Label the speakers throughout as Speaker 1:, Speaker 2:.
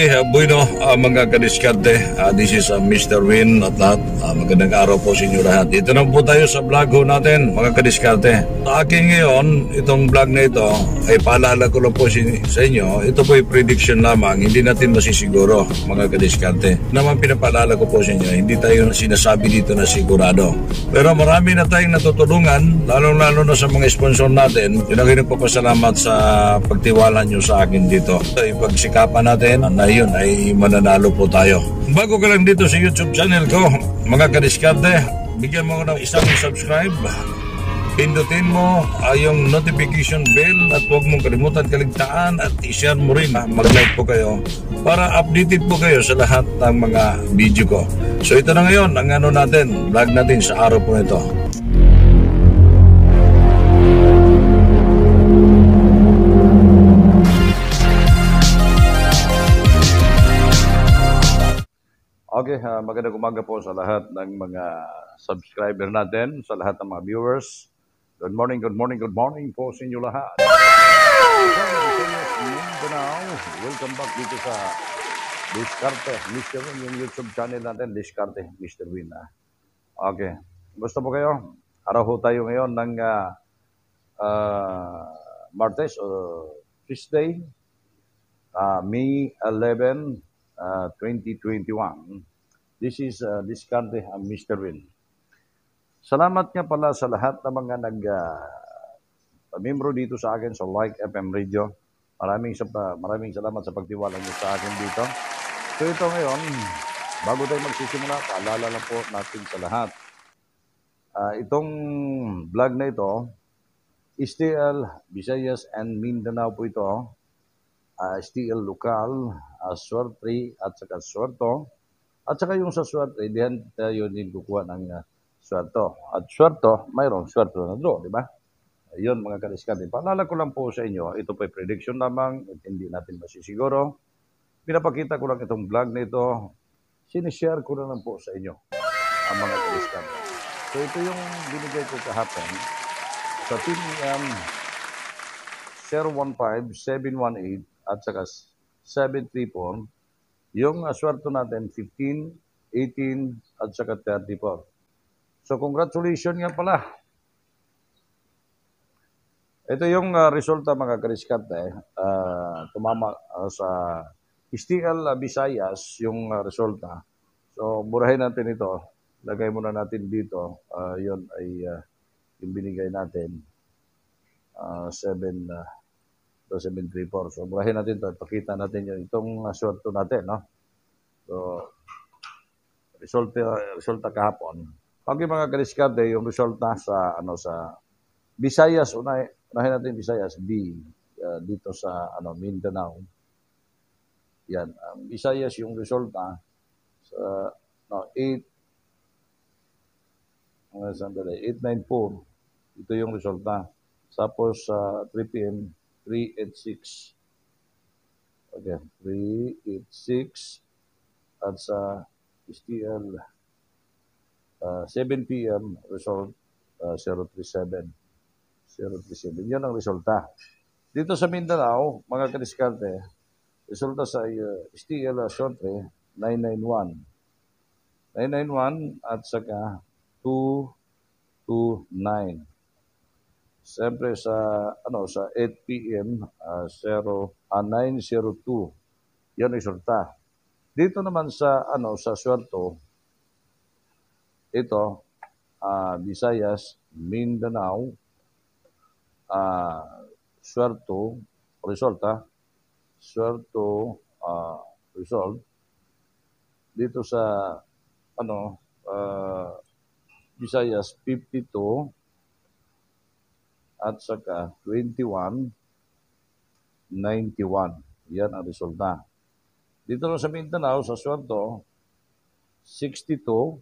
Speaker 1: Bueno, mga kadiskarte, this is Mr. Win at lahat. Magandang araw po sa inyo lahat. Dito na po tayo sa vlog ho natin, mga kadiskarte. Sa akin ngayon, itong vlog na ito, ay paalala ko lang po sa inyo, ito po ay prediction lamang, hindi natin masisiguro, mga kadiskarte. Naman pinapaalala ko po sa inyo, hindi tayo sinasabi dito na sigurado. Pero marami na tayong natutulungan, lalo-lalo na sa mga sponsor natin. Yun ang nagpapasalamat sa pagtiwala nyo sa akin dito. Ipagsikapan natin na yun ay mananalo po tayo. Bago ka lang dito sa YouTube channel ko, mga kadiskarte, bigyan mo ko ng isang subscribe, pindutin mo yung notification bell at huwag mong kalimutan kaligtaan at i-share mo rin. Mag-like po kayo para updated po kayo sa lahat ng mga video ko. So ito na ngayon ang vlog natin sa araw po ito. Okay, magandang umaga po sa lahat ng mga subscriber natin, sa lahat ng mga viewers. Good morning po sa inyo lahat. Welcome back dito sa Diskarte, Mr. Win, yung YouTube channel natin, Diskarte, Mr. Win. Okay, gusto po kayo? Araw ho tayo ngayon ng Martes o Tuesday, May 11, 2021. This is Diskarte, Mr. Win. Salamat nga pala sa lahat ng mga nag-membro dito sa akin sa Like FM Radio. Maraming salamat sa pagtiwala niyo sa akin dito. So ito ngayon, bago tayo magsisimula, paalala lang po natin sa lahat. Itong vlog na ito, STL, Visayas and Mindanao po ito. STL Lokal, Swerte at saka Swerto. At saka yung sa Swerte, diyan tayo din kukuha ng Swerto. At Swerto, mayroong Swerto na draw, di ba? Ayun mga kadiskarte. Paalala ko lang po sa inyo, ito po ay prediction lamang, at hindi natin masisiguro. Pinapakita ko lang itong vlog na ito, sinishare ko lang po sa inyo ang mga kadiskarte. So ito yung binigay ko kahapon sa team 015-718 at saka 734. Yung Swerto natin, 15, 18, at saka 34. So, congratulations nga pala. Ito yung resulta mga kadiskarte. Tumama sa STL Visayas yung resulta. So, burahin natin ito. Lagay muna natin dito. Yun ay yung binigay natin. 734. So, burahin natin ito. Pakita natin yun. Itong Swerto natin, no? So, resulta kahapon. Pag yung mga kadiskarte, yung resulta sa Visayas, unahin natin Visayas, B, dito sa Mindanao. Yan. Visayas yung resulta sa 894. Ito yung resulta. Tapos sa 3 p.m., 386. Okay, 386. At sa STL, 7 p.m. result 037. 037. Yan ang resulta. Dito sa Mindanao, mga kadiskarte, resulta sa STL Siyempre, 991. 991 at saka 229. Siyempre sa 8 p.m. 902. Yan ang resulta. Dito naman sa sa Swerto, ito Visayas, Mindanao, Swerto resulta, Swerto result. Dito sa Visayas 52 at saka 2191. Yan ang resulta. Dito sa Mindanao, sa Swerto, 62,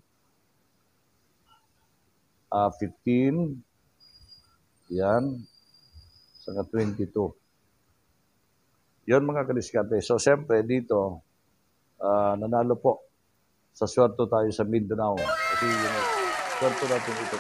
Speaker 1: 15, yan, saka 22. Yan mga kadiskarte. So, siyempre, dito, nanalo po. Sa Swerto tayo sa Mindanao. Kasi yung Swerto natin ito,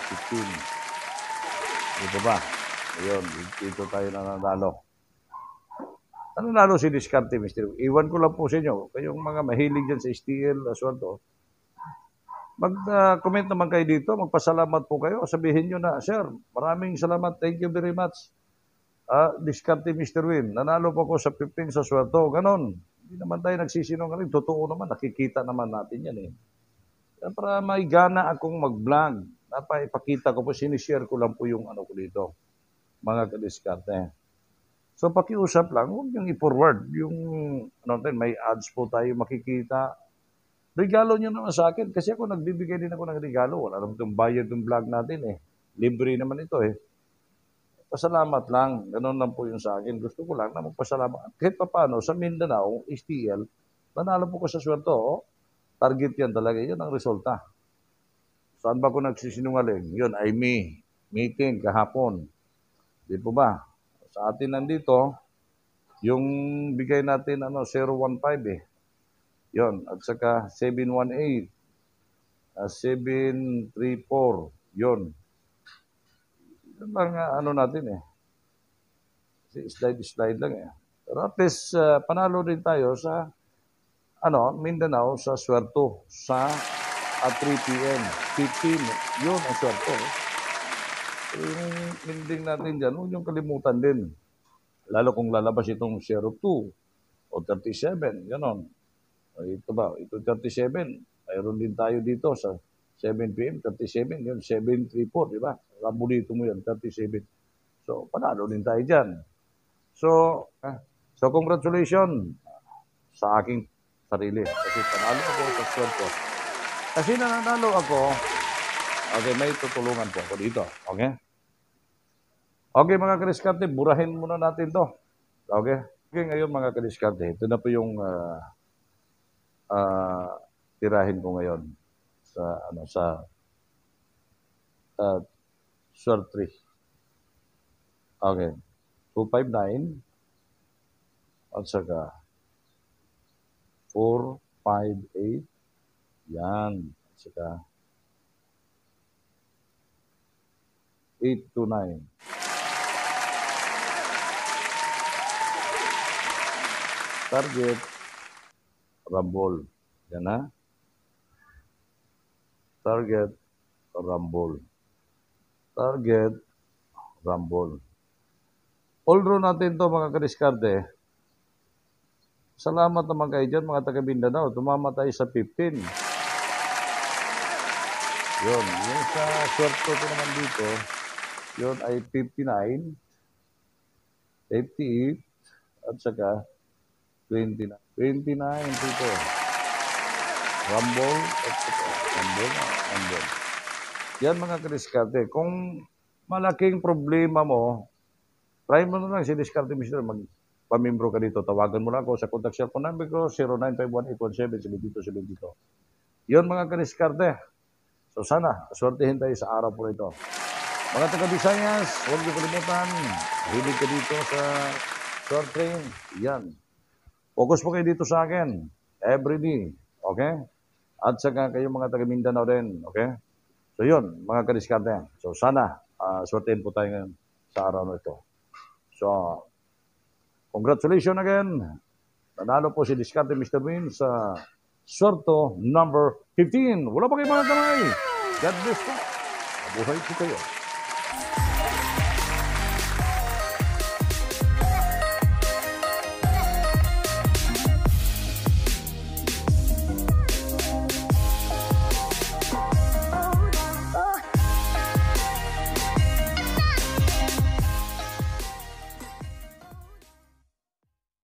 Speaker 1: 15. Dito ba? Ayun, dito tayo nanalo. Ano lalo si Diskarte, Mr. Iwan ko lang po sa inyo, kayong mga mahilig dyan sa STL, aswalto, mag-comment naman kayo dito, magpasalamat po kayo, sabihin nyo na, Sir, maraming salamat, thank you very much. Diskarte, Mr. Win, nanalo po ako sa 15 sa sweldo, ganon. Hindi naman tayo nagsisinungaling, totoo naman, nakikita naman natin yan eh. Para may gana akong mag-vlog, napaipakita ko po, sinishare ko lang po yung ano ko dito, mga kadiskarte. So pakiusap lang, huwag niyong i-forward. Yung, ano natin, may ads po tayo makikita. Regalo niyo naman sa akin. Kasi ako nagbibigay din ako ng regalo. Wala naman itong bayad ng vlog natin eh. Libre naman ito eh. Pasalamat lang. Ganun lang po yung sa akin. Gusto ko lang na magpasalamat. Kahit pa paano, sa Mindanao, STL, nanalo po ko sa sweldo. Oh. Target yan talaga. Yan ang resulta. Saan ba ko nagsisinungaling? Yun ay meeting kahapon. Di po ba? Sa atin nandito, yung bigay natin 015 eh. Yon, at saka 718, 734, yon. Yun lang natin eh. Slide lang eh. Pero at least panalo din tayo sa Mindanao sa swerto sa 3 p.m. 15, yun ang swerto. Yung ending natin dyan, huwag niyong kalimutan din. Lalo kung lalabas itong 02 o 37, gano'n. Ito ba? Ito 37. Mayroon din tayo dito sa 7 p.m. 37. Yun, 734, di ba? Rabulito mo yan, 37. So, panalo din tayo dyan. So congratulations sa aking sarili. Kasi panalo ako sa sweldo. Kasi nanalo ako, okay, may tutulungan po ako dito. Okay? Okay, mga kadiskarte, burahin muna natin to. Okay? Okay, ngayon mga kadiskarte, ito na po yung tirahin ko ngayon sa short 3. Okay. 259 at saka 458 yan at saka 829. Target Rambol. Yan ha. Target Rambol. Target Rambol. All draw natin to mga kadiskarte. Salamat naman kayo dyan mga taga Mindanao. Tumama tayo sa 15. Yun. Yung sa swerto ko naman dito, yun ay 59, 58, at saka 29. 29 dito. Rumble, at saka Rumble. Yan mga kadiskarte. Kung malaking problema mo, try mo na lang si Diskarte Mr. Magpamimbro ka dito. Tawagan mo lang ako sa contact cellphone number ko, 0951-817-7272. Yun mga kadiskarte. So sana, aswertehin tayo sa araw po ito. Mga taga-Visayas, huwag niyo kalimutan. Hilig ka dito sa short train. Yan. Focus po kayo dito sa akin. Everyday. Okay? At saka kayo mga taga-Mindanao din. Okay? So yun, mga kadiskarte. So sana, aswertehin po tayo ngayon sa araw na ito. So, congratulations again. Nanalo po si Diskarte Mr. Win sa swerto number 15. Wala pa kayo mga kamay. God bless po. Mabuhay po kayo.